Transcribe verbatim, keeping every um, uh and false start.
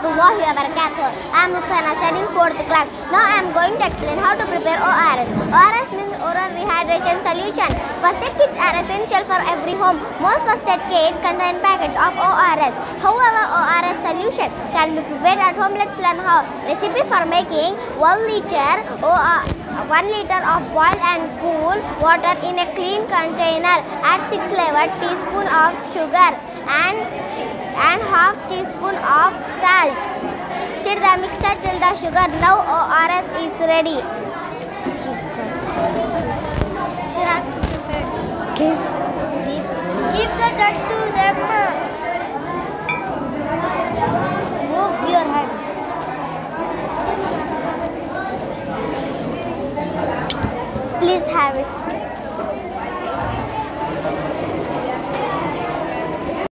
warahmatullahi wabarakatuh. I am Ruksana, studying fourth class. Now I am going to explain how to prepare O R S. O R S means oral rehydration solution. First aid kits are essential for every home. Most first aid kits contain packets of O R S. However, O R S solution can be prepared at home. Let's learn how. Recipe for making one liter O R S. one liter of boiled and cool water in a clean container. Add six level teaspoon of sugar and and half teaspoon of salt. Stir the mixture till the sugar. Now O R S is ready. She has to prepare. Give. Give the jug to them.